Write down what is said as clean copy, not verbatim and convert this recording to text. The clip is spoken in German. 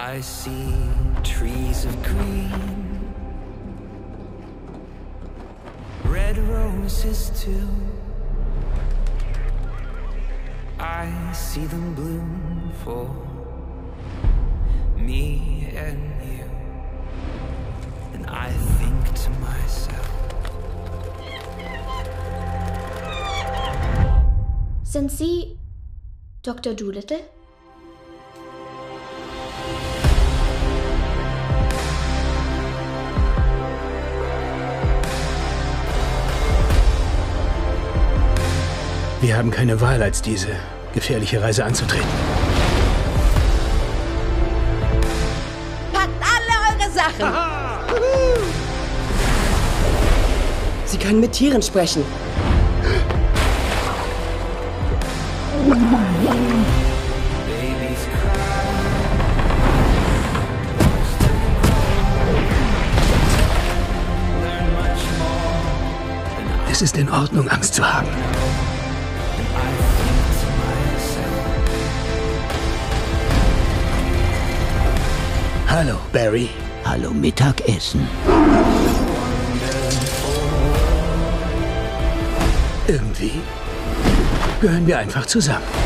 I see trees of green, red roses too. I see them bloom for me and you. And I think to myself, sind Sie Dr. Dolittle? Wir haben keine Wahl, als diese gefährliche Reise anzutreten. Packt alle eure Sachen! Sie können mit Tieren sprechen. babies cry. Learn much more. Es ist in Ordnung, Angst zu haben. I think to myself, Hallo, Barry. Hallo Mittagessen. Irgendwie gehören wir einfach zusammen.